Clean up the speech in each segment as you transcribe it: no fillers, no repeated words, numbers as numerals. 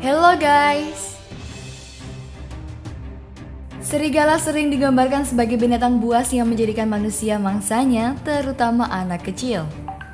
Hello guys! Serigala sering digambarkan sebagai binatang buas yang menjadikan manusia mangsanya, terutama anak kecil.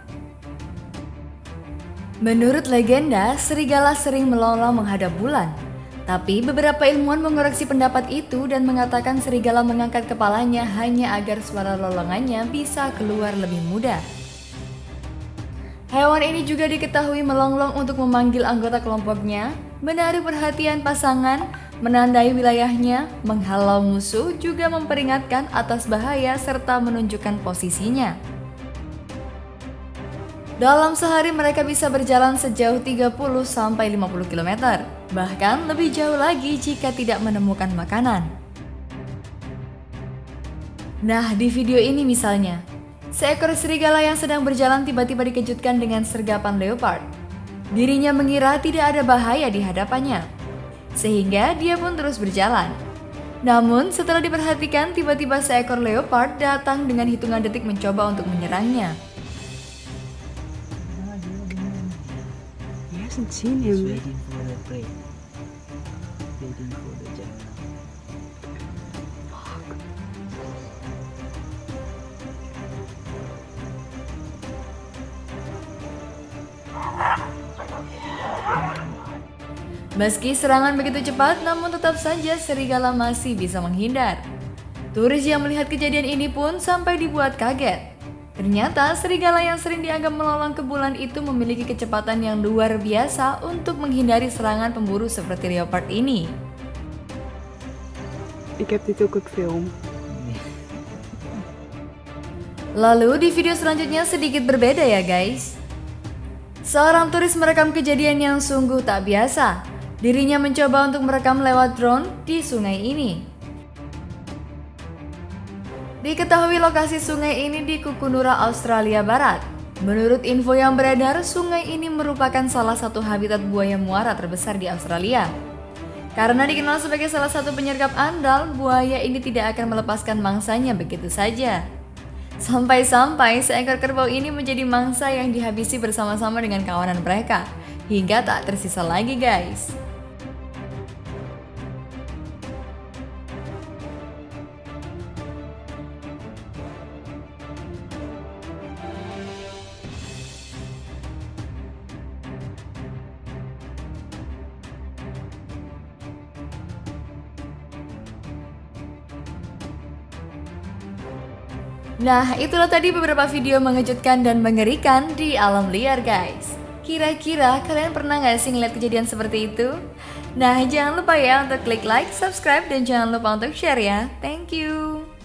Menurut legenda, serigala sering melolong menghadap bulan. Tapi beberapa ilmuwan mengoreksi pendapat itu dan mengatakan serigala mengangkat kepalanya hanya agar suara lolongannya bisa keluar lebih mudah. Hewan ini juga diketahui melonglong untuk memanggil anggota kelompoknya, menarik perhatian pasangan, menandai wilayahnya, menghalau musuh, juga memperingatkan atas bahaya serta menunjukkan posisinya. Dalam sehari mereka bisa berjalan sejauh 30-50 km, bahkan lebih jauh lagi jika tidak menemukan makanan. Nah, di video ini misalnya, seekor serigala yang sedang berjalan tiba-tiba dikejutkan dengan sergapan leopard. Dirinya mengira tidak ada bahaya di hadapannya, sehingga dia pun terus berjalan. Namun setelah diperhatikan, tiba-tiba seekor leopard datang dengan hitungan detik mencoba untuk menyerangnya. Seen him. Waiting for the prey. Waiting for the jump. Meski serangan begitu cepat, namun tetap saja serigala masih bisa menghindar. Turis yang melihat kejadian ini pun sampai dibuat kaget. Ternyata serigala yang sering dianggap melolong ke bulan itu memiliki kecepatan yang luar biasa untuk menghindari serangan pemburu seperti leopard ini. Ik heb dit ook op film. Lalu di video selanjutnya sedikit berbeda ya guys. Seorang turis merekam kejadian yang sungguh tak biasa. Dirinya mencoba untuk merekam lewat drone di sungai ini. Diketahui lokasi sungai ini di Kukunura, Australia Barat. Menurut info yang beredar, sungai ini merupakan salah satu habitat buaya muara terbesar di Australia. Karena dikenal sebagai salah satu penyergap andal, buaya ini tidak akan melepaskan mangsanya begitu saja. Sampai-sampai seekor kerbau ini menjadi mangsa yang dihabisi bersama-sama dengan kawanan mereka, hingga tak tersisa lagi guys. Nah, itulah tadi beberapa video mengejutkan dan mengerikan di alam liar guys. Kira-kira kalian pernah gak sih ngeliat kejadian seperti itu? Nah, jangan lupa ya untuk klik like, subscribe, dan jangan lupa untuk share ya. Thank you.